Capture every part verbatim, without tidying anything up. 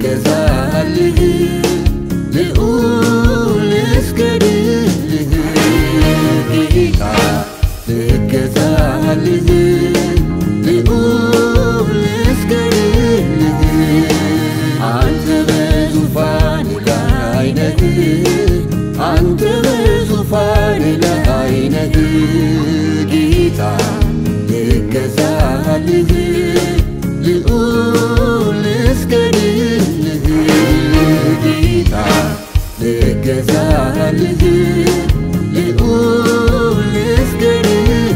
ልገዛልህ ልዑል እስገድልህ ጌታ ልገዛልህ ልዑል እስገድልህ አንተ በዙፋን ላይ ነህ አንተ በዙፋን ላይ ነህ ጌታ ልገዛልህ ልዑል እስገድልህ ጌታ ልገዛልህ ልዑል እስገድልህ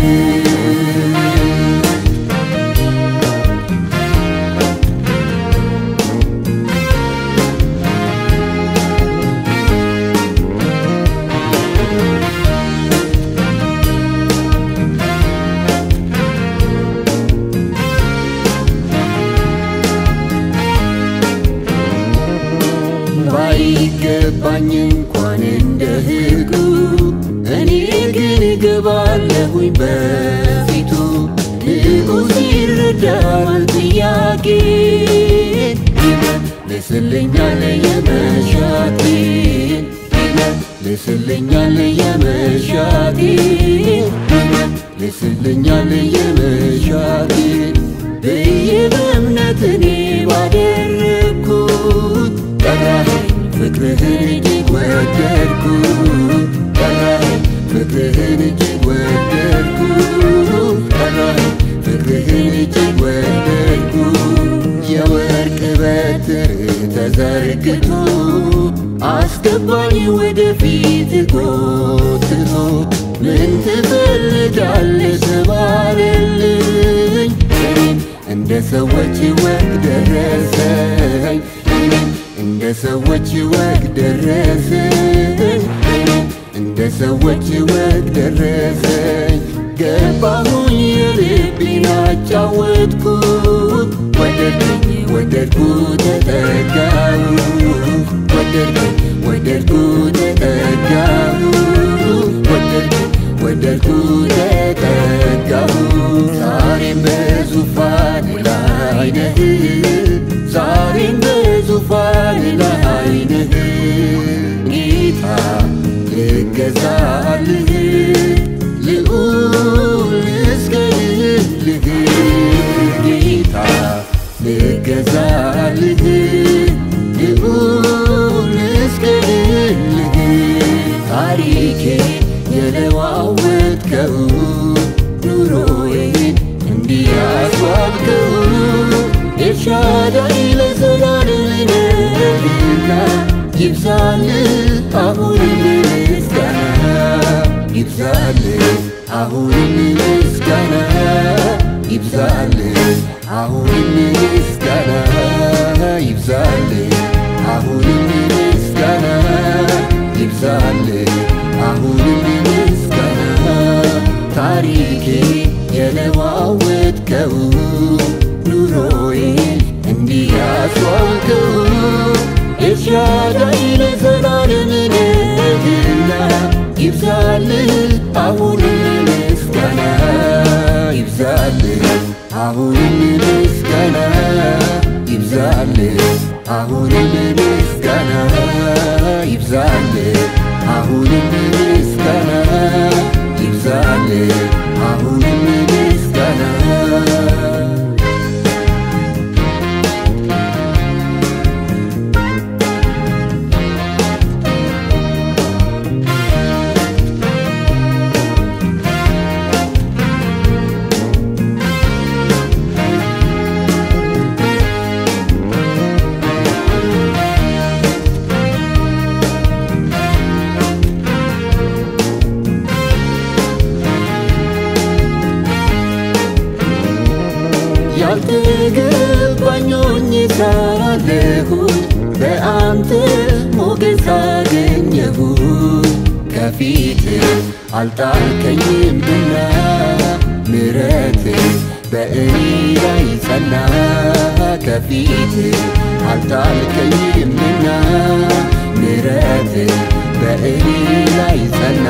ባይገባኝ እንኳን እንደ ሕጉ እኔ ግን እገባለሁኝ በፊቱ ንጉሥ ይረዳል ጥያቄን ይመልስልኛል የመሻቴን ይመልስልኛል የመሻቴን ይመልስልኛል የመሻቴን ብዬ በእምነት እኔ ባደረግኩት ጠራኸኝ ፍቅርህን እጅግ ወደድኩት ጠራኸኝ ፍቅርህን እጅግ ወደድኩት ጠራኸኝ ፍቅርህን እጅግ ወደድኩት የወርቅ በትር ተዘርግቶ አስገባኝ ወደፊት ጎትቶ ምን ትፈልጋለህ ተባለልኝ እኔም እንደ ሰዎች ወግ ደረሰኝ እንደ ሰዎች ወግ ደረሰኝ እንደ ሰዎች ወግ ደረሰኝ ገባሁኝ የልቤን አጫወትኩት ወደድኩኝ ወደድኩት ተጠጋሁ ወደድኩኝ ወደድኩት ተጠጋሁ ወደድኩኝ ወደድኩት ተጠጋሁ ዛሬም በዙፋን ላይ ነህ ዛሬም በዙፋን ላይ ነህ ጌታ ልገዛልህ ልዑል እስገድልህ ጌታ ልገዛልህ ልዑል እስገድልህ ታሪኬን የለዋወጥከው ኑሮዬን እንዲህ ያስዋብከው ኤልሻዳይ ለዘላለም ነህና ይብዛልህ አሁንም ምስጋና ይብዛልህ አሁንም ምስጋና ይብዛልህ አሁንም ምስጋና ይብዛልህ አሁንም ምስጋና ይብዛልህ አሁንም ምስጋና ታሪኬን የለዋወጥከው ኑሮዬን እንዲህ ያስዋብከው ኤልሻዳይ ለዘላለም ነህና ይብዛልህ አሁንም ምስጋና ይብዛልህ አሁንም ምስጋና ይብዛልህ አሁንም ምስጋና ይብዛልህ አሁንም ምስጋና ይብዛልህ አሁንም ምስጋና ያልተገባኝ ሆኜ ሳለሁኝ በአንተ ሞገስ አገኘሁኝ ከፊትህ አልጣልከኝምና ምሕረትህ በእኔ ላይ ጸና ከፊትህ አልጣልከኝምና ምሕረትህ በእኔ ላይ ጸና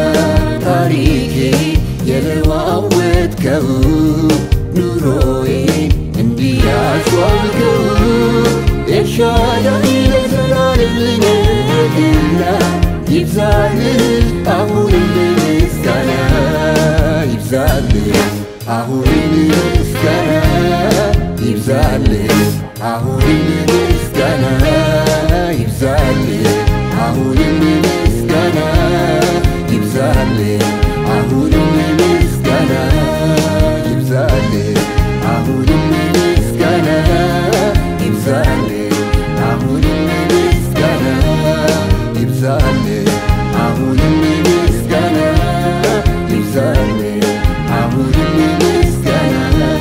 ታሪኬን የለዋወጥከው ኑሮዬን እንዲህ ያስዋብከው ኤልሻዳይ ለዘላለም ልነግና ይብዛልህ አሁንም ምስጋና ይብዛልህ አሁንም ምስጋና ይብዛልህ አሁንም ምስጋና ይብዛልህ አሁንም ምስጋና ይብዛልህ አሁንም ምስጋና ይብዛልህ አሁንም ምስጋና ይብዛልህ አሁንም ምስጋና ይብዛልህ አሁንም ምስጋና ይብዛልህ አሁንም ምስጋና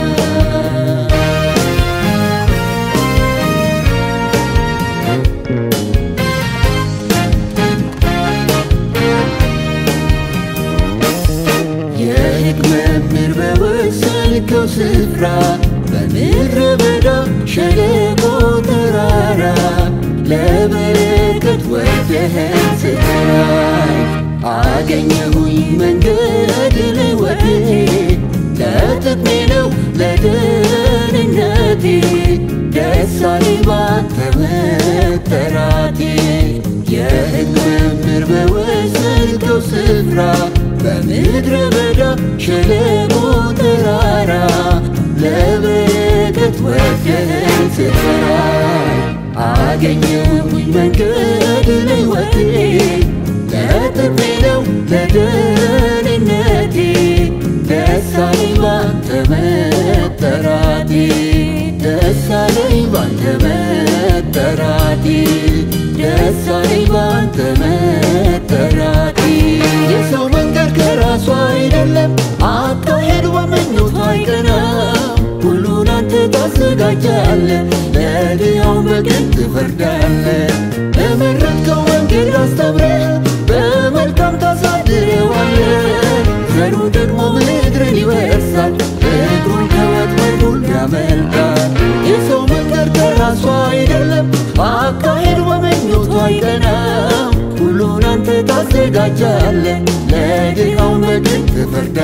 የሕግ መምህር በወሰንከው ስፍራ በምድረ በዳ ሸለቆ ተራራ ለበረከት ወደኸኝ ስትራይ አገኘሁኝ መንገድ ለሕይወቴ ለጥቅሜ ነው ለደህንነቴ ደስ አለኝ ባንተ መጠራቴ የሕግ መምህር በወሰንከው ስፍራ በምድረ በዳ ሸለቆ ተራራ ለበረከት ወደኸኝ ስትራይ አገኘሁኝ መንገድ ለሕይወቴ ለጥቅሜ ነው ለደህንነቴ ደስ አለኝ ባንተ መጠራቴ ደስ አለኝ ባንተ መጠራቴ ደስ አለኝ ባንተ መጠራቴ የሰው መንገድ ከራሱ አይደለም አካሄዱ በምኞቱ አይቀናም ሁሉን አንተ ታዘጋጃለህ ለድሃው በቅን ትፈርዳለህ በመረጥከው መንገድ አስተምረህ በመልካም ታሳድረዋለህ ዘሩ ደግሞ ምድርን ይወርሳል እግሩን ከወጥመዱ ያመልጣል የሰው መንገድ ከራሱ አይደለም አካሄዱ በምኞቱ አይቀናም ሁሉን አንተ ታዘጋጃለህ ለድሃው በቅን ትፈርዳለህ